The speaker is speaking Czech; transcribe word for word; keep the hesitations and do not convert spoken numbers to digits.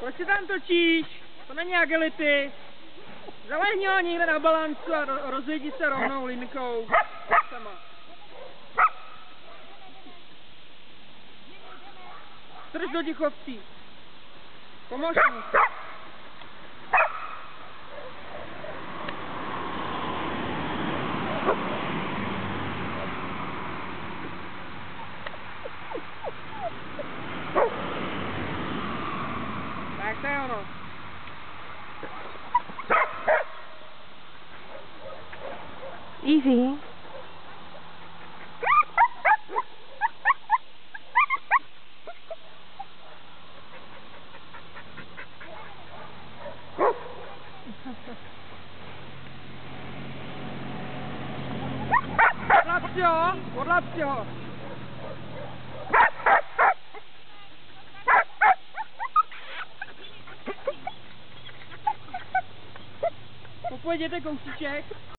Proč se tam točíš? To není agility. Zalehni ho někde na balancu a rozjedi se rovnou linkou. Sama. Drž do dichovcí. Pomož mu. Tak to je ono. Easy. Odlap si ho, odlap si ho. Pojďte kousíček.